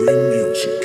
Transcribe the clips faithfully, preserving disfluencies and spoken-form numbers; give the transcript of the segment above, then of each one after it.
Dream Music.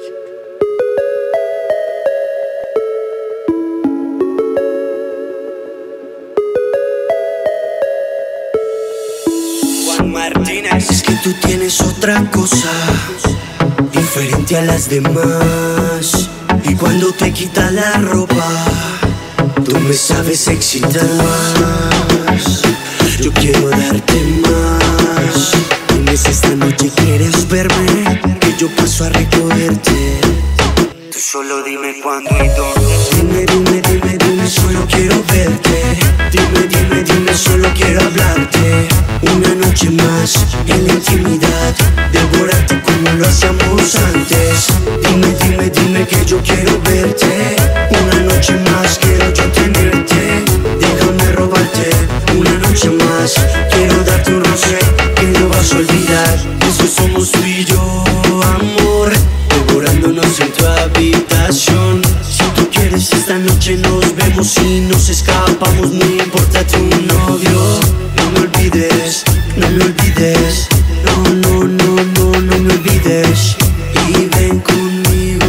Juan Martínez. Es que tú tienes otra cosa diferente a las demás, y cuando te quitas la ropa tú me sabes excitar más. Yo quiero darte más. Dime si esta noche quieres verme, que yo paso a recogerte. Tú solo dime cuándo y dónde. Dime, dime, dime, dime, solo quiero verte. Dime, dime, dime, solo quiero hablarte. Una noche más en la intimidad, devorarte como lo hacíamos antes. Dime, dime, dime que yo quiero verte. Una noche más quiero yo tenerte. Déjame robarte. Una noche más quiero darte un roce que no vas a olvidar. Eso somos tú y yo, amor, devorándonos en tu habitación. Si tú quieres esta noche nos vemos y nos escapamos, no importa tu novio. No me olvides, no me olvides. No, no, no, no, no me olvides. Y ven conmigo.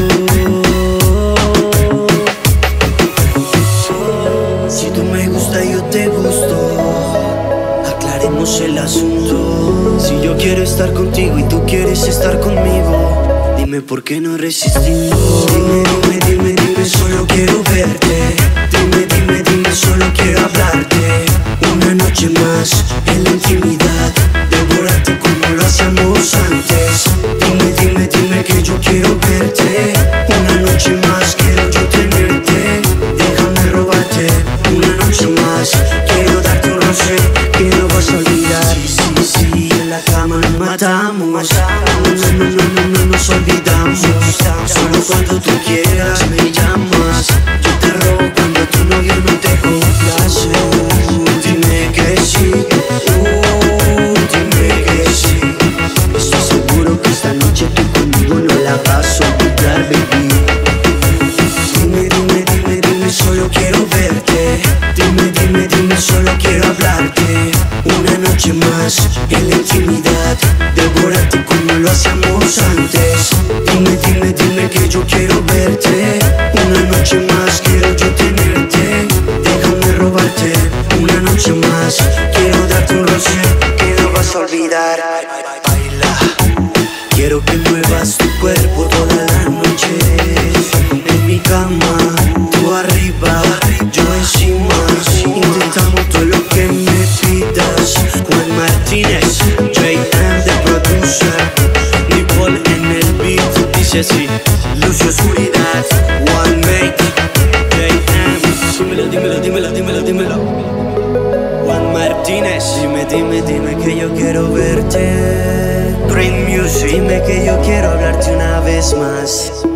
Si tú me gustas yo te gusto, aclaremos el asunto. Si yo quiero estar contigo y tú quieres estar conmigo, dime por qué no resistimos. Dime, dime, dime, dime, solo quiero verte. Dime, dime, dime, solo quiero hablarte. Una noche más en la intimidad, devorarte como lo hacíamos antes. Dime, dime, dime que yo quiero verte. Una noche más quiero yo tenerte. Déjame robarte. Una noche más quiero darte un roce que no vas a olvidar. Sí, sí, sí, en la cama nos matamos. No, no, no, no, no nos olvidamos. Solo cuando tú quieras me llamas. Yo te robo cuando tu novio no te complace. Dime que sí, uh, dime que sí. Estoy seguro que esta noche tú conmigo no la vas a olvidar, baby. Dime, dime, dime, dime, solo quiero verte. Dime, dime, dime, solo quiero hablarte. Una noche más en la intimidad, devorarte como lo hacíamos antes. Dime, dime, dime que yo quiero verte. Una noche más quiero yo tenerte. Déjame robarte. Una noche más quiero darte un roce que no vas a olvidar. Baila. Quiero que muevas tu cuerpo toda la noche. En mi cama, tú arriba, yo encima. Intentamos todo lo que me pidas. Juan Martínez, J M the producer, Nicole en el beat. Dice así, Lucio Oscuridad, One Mate, J M. Dímelo, dímelo, dímelo, dímelo, dímelo. Juan Martínez, dime, dime, dime que yo quiero verte. Dream Music, dime que yo quiero hablarte una vez más.